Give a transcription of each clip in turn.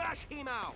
Flush him out!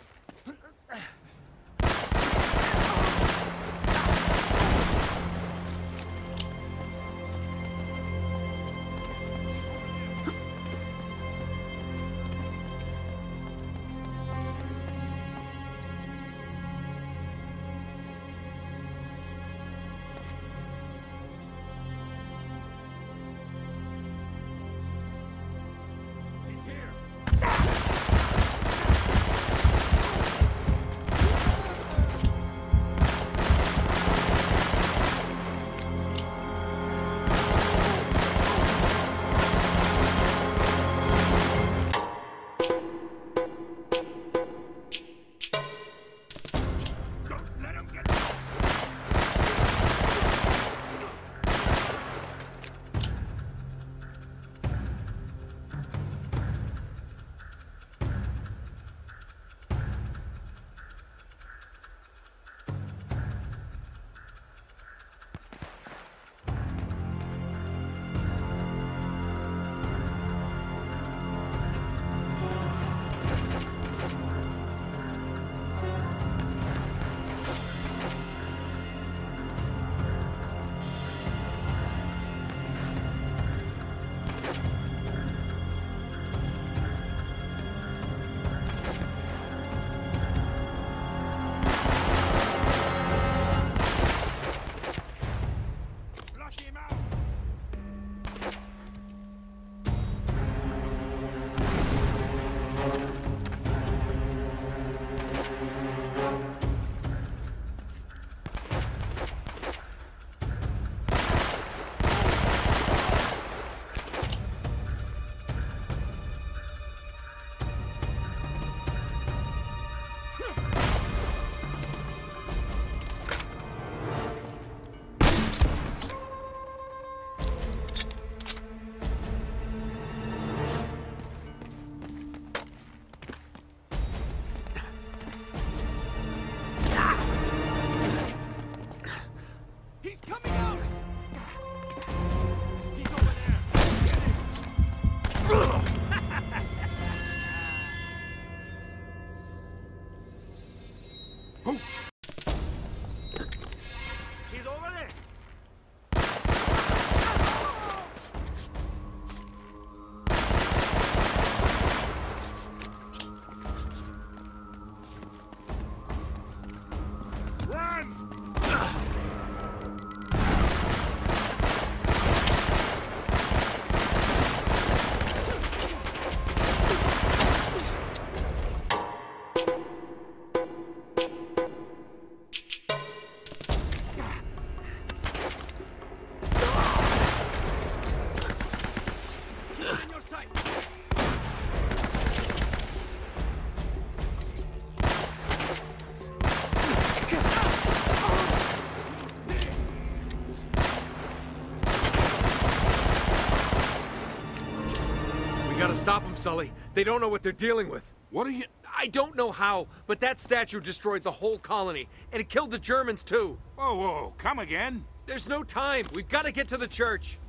He's over there! Run! Gotta stop them, Sully. They don't know what they're dealing with. What are you... I don't know how, but that statue destroyed the whole colony, and it killed the Germans, too. Whoa, come again? There's no time. We've got to get to the church.